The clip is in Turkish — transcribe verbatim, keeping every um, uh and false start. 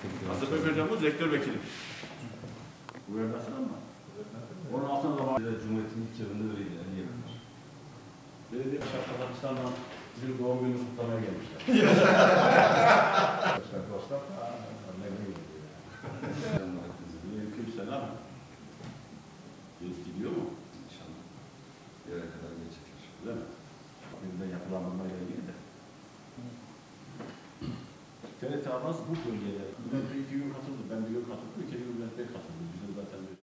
Kasım Bey hocamız rektör vekili. Bu vermezsin ama. Onun altında da var. Cumhuriyet'in ilk yılında öyleydi. Yani yapılır. Belediye Başkanı Kazakistan'dan bizim doğum gününü kutlamaya gelmişler. Başkan dostlar. Ne bileyim. Kimse ne yapıyor? Gidiyor mu? İnşallah. Bir yere kadar geçecek. Öyle mi? Bugün yapılanmalarla ilgili de. T R T Avaz bu bölgelere. Bülent Bey iki gün katıldı. Ben bir gün katıldım. İkinci gün Bülent Bey katıldı. Bizim zaten